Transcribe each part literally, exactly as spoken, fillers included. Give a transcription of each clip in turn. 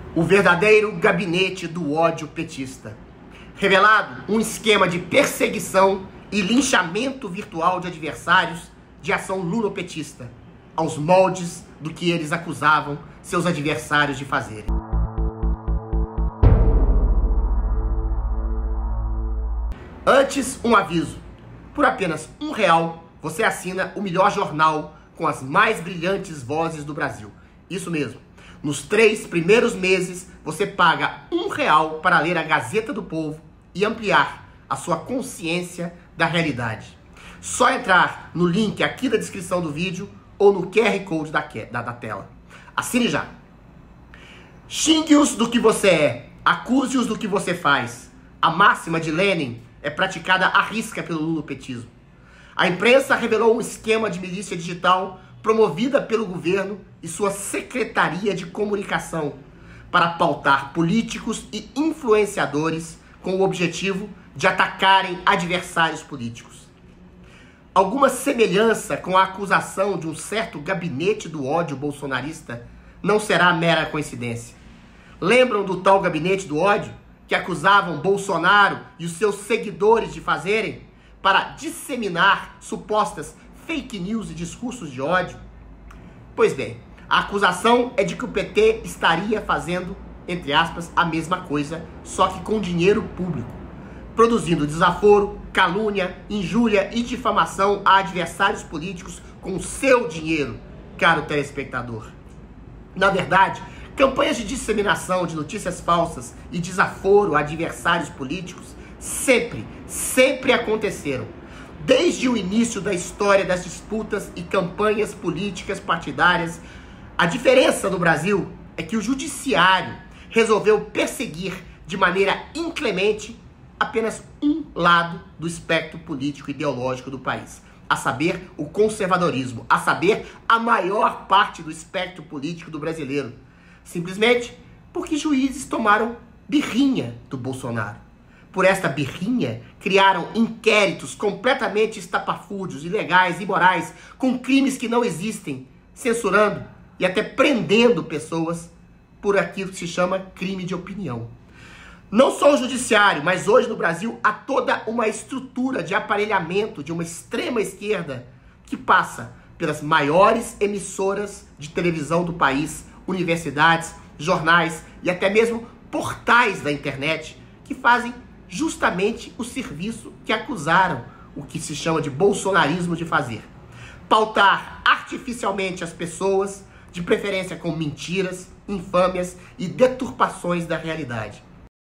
O verdadeiro gabinete do ódio petista. Revelado um esquema de perseguição e linchamento virtual de adversários de ação lulopetista, aos moldes do que eles acusavam seus adversários de fazerem. Antes, um aviso. Por apenas um real, você assina o melhor jornal com as mais brilhantes vozes do Brasil. Isso mesmo. Nos três primeiros meses, você paga um real para ler a Gazeta do Povo e ampliar a sua consciência da realidade. Só entrar no link aqui da descrição do vídeo ou no Q R Code da, da, da tela. Assine já. Xingue-os do que você é, acuse-os do que você faz. A máxima de Lenin é praticada à risca pelo lulopetismo. A imprensa revelou um esquema de milícia digital promovida pelo governo e sua Secretaria de Comunicação para pautar políticos e influenciadores com o objetivo de atacarem adversários políticos. Alguma semelhança com a acusação de um certo gabinete do ódio bolsonarista não será mera coincidência. Lembram do tal gabinete do ódio que acusavam Bolsonaro e os seus seguidores de fazerem para disseminar supostas fake news e discursos de ódio? Pois bem, a acusação é de que o P T estaria fazendo, entre aspas, a mesma coisa, só que com dinheiro público, produzindo desaforo, calúnia, injúria e difamação a adversários políticos com o seu dinheiro, caro telespectador. Na verdade, campanhas de disseminação de notícias falsas e desaforo a adversários políticos sempre, sempre aconteceram. Desde o início da história das disputas e campanhas políticas partidárias, a diferença no Brasil é que o judiciário resolveu perseguir de maneira inclemente apenas um lado do espectro político e ideológico do país, a saber, o conservadorismo, a saber, a maior parte do espectro político do brasileiro, simplesmente porque juízes tomaram birrinha do Bolsonaro. Por esta birrinha, criaram inquéritos completamente estapafúrdios, ilegais, imorais, com crimes que não existem, censurando e até prendendo pessoas por aquilo que se chama crime de opinião. Não só o judiciário, mas hoje no Brasil há toda uma estrutura de aparelhamento de uma extrema esquerda que passa pelas maiores emissoras de televisão do país, universidades, jornais e até mesmo portais da internet que fazem justamente o serviço que acusaram o que se chama de bolsonarismo de fazer. Pautar artificialmente as pessoas, de preferência com mentiras, infâmias e deturpações da realidade.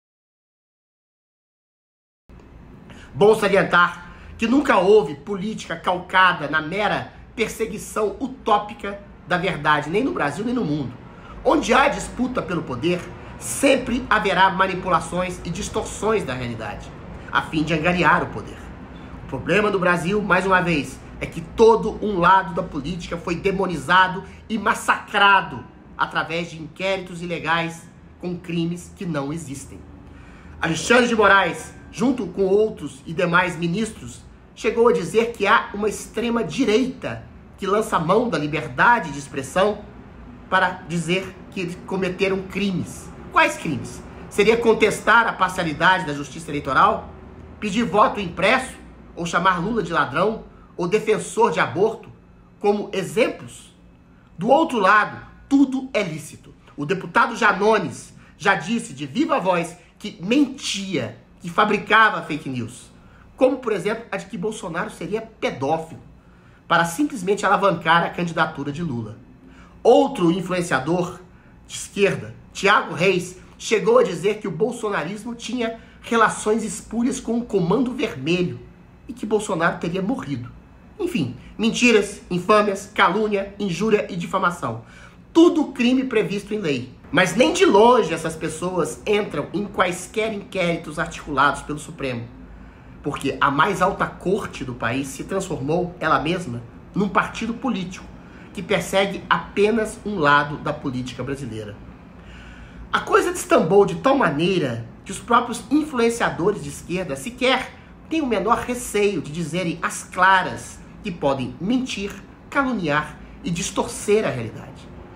Bom salientar que nunca houve política calcada na mera perseguição utópica da verdade, nem no Brasil nem no mundo. Onde há disputa pelo poder, sempre haverá manipulações e distorções da realidade, a fim de angariar o poder. O problema do Brasil, mais uma vez, é que todo um lado da política foi demonizado e massacrado através de inquéritos ilegais com crimes que não existem. Alexandre de Moraes, junto com outros e demais ministros, chegou a dizer que há uma extrema-direita que lança mão da liberdade de expressão para dizer que eles cometeram crimes. Quais crimes? Seria contestar a parcialidade da justiça eleitoral? Pedir voto impresso? Ou chamar Lula de ladrão? Ou defensor de aborto? Como exemplos? Do outro lado, tudo é lícito. O deputado Janones já disse de viva voz que mentia, que fabricava fake news. Como, por exemplo, a de que Bolsonaro seria pedófilo, para simplesmente alavancar a candidatura de Lula. Outro influenciador de esquerda, Thiago Reis, chegou a dizer que o bolsonarismo tinha relações espúrias com o Comando Vermelho e que Bolsonaro teria morrido. Enfim, mentiras, infâmias, calúnia, injúria e difamação. Tudo crime previsto em lei. Mas nem de longe essas pessoas entram em quaisquer inquéritos articulados pelo Supremo. Porque a mais alta corte do país se transformou, ela mesma, num partido político que persegue apenas um lado da política brasileira. A coisa destambou de tal maneira que os próprios influenciadores de esquerda sequer têm o menor receio de dizerem às claras que podem mentir, caluniar e distorcer a realidade.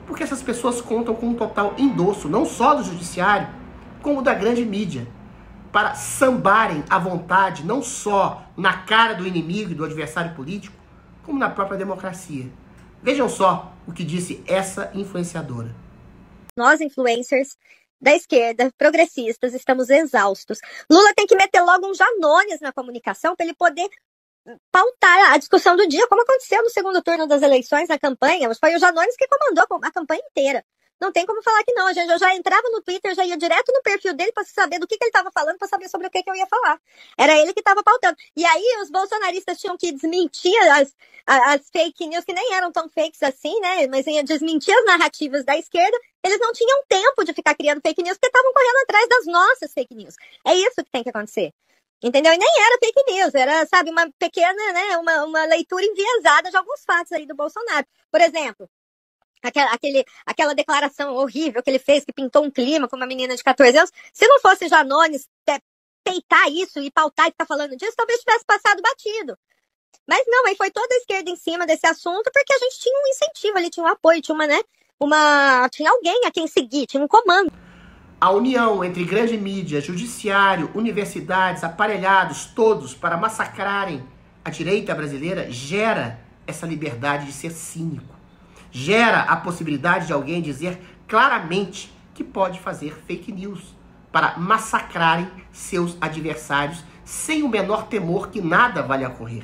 Porque essas pessoas contam com um total endosso, não só do judiciário, como da grande mídia, para sambarem à vontade, não só na cara do inimigo e do adversário político, como na própria democracia. Vejam só o que disse essa influenciadora. Nós, influencers da esquerda, progressistas, estamos exaustos. Lula tem que meter logo um Janones na comunicação para ele poder pautar a discussão do dia, como aconteceu no segundo turno das eleições, na campanha. Foi o Janones que comandou a campanha inteira. Não tem como falar que não. Eu já entrava no Twitter, já ia direto no perfil dele para saber do que, que ele estava falando, para saber sobre o que, que eu ia falar. Era ele que estava pautando. E aí os bolsonaristas tinham que desmentir as, as fake news, que nem eram tão fakes assim, né? Mas ia desmentir as narrativas da esquerda. Eles não tinham tempo de ficar criando fake news, porque estavam correndo atrás das nossas fake news. É isso que tem que acontecer. Entendeu? E nem era fake news, era, sabe, uma pequena, né, uma, uma leitura enviesada de alguns fatos aí do Bolsonaro. Por exemplo, aquela, aquele, aquela declaração horrível que ele fez, que pintou um clima com uma menina de quatorze anos. Se não fosse Janones peitar isso e pautar e ficar falando disso, talvez tivesse passado batido. Mas não, aí foi toda a esquerda em cima desse assunto, porque a gente tinha um incentivo ali, tinha um apoio, tinha uma, né, uma, tinha alguém a quem seguir, tinha um comando. A união entre grande mídia, judiciário, universidades, aparelhados, todos para massacrarem a direita brasileira, gera essa liberdade de ser cínico. Gera a possibilidade de alguém dizer claramente que pode fazer fake news para massacrarem seus adversários sem o menor temor que nada vai ocorrer.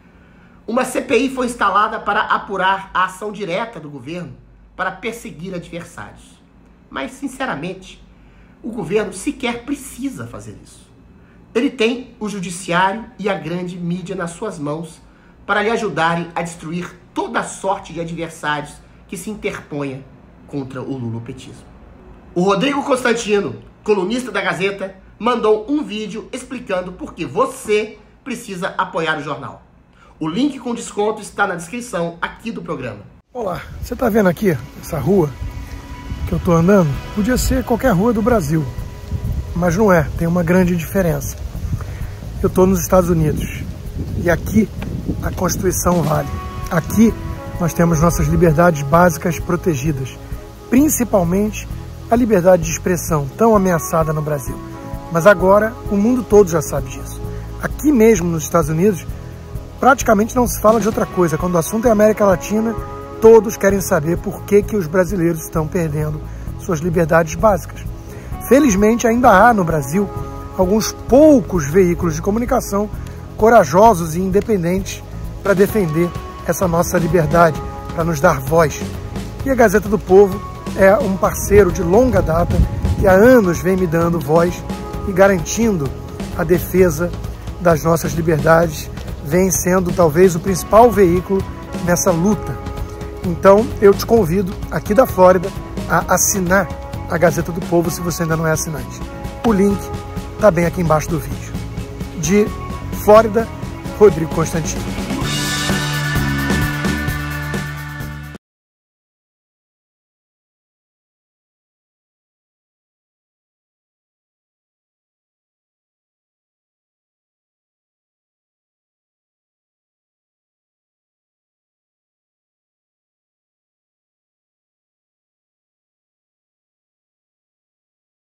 Uma C P I foi instalada para apurar a ação direta do governo para perseguir adversários. Mas, sinceramente, o governo sequer precisa fazer isso. Ele tem o judiciário e a grande mídia nas suas mãos para lhe ajudarem a destruir toda a sorte de adversários que se interponha contra o lulopetismo. O Rodrigo Constantino, colunista da Gazeta, mandou um vídeo explicando por que você precisa apoiar o jornal. O link com desconto está na descrição aqui do programa. Olá, você está vendo aqui essa rua que eu estou andando? Podia ser qualquer rua do Brasil, mas não é, tem uma grande diferença. Eu estou nos Estados Unidos e aqui a Constituição vale. Aqui nós temos nossas liberdades básicas protegidas, principalmente a liberdade de expressão, tão ameaçada no Brasil. Mas agora o mundo todo já sabe disso. Aqui mesmo nos Estados Unidos, praticamente não se fala de outra coisa. Quando o assunto é América Latina, todos querem saber por que, que os brasileiros estão perdendo suas liberdades básicas. Felizmente, ainda há no Brasil alguns poucos veículos de comunicação corajosos e independentes para defender essa nossa liberdade, para nos dar voz. E a Gazeta do Povo é um parceiro de longa data que há anos vem me dando voz e garantindo a defesa das nossas liberdades, vem sendo talvez o principal veículo nessa luta. Então eu te convido aqui da Flórida a assinar a Gazeta do Povo se você ainda não é assinante. O link está bem aqui embaixo do vídeo. De Flórida, Rodrigo Constantino.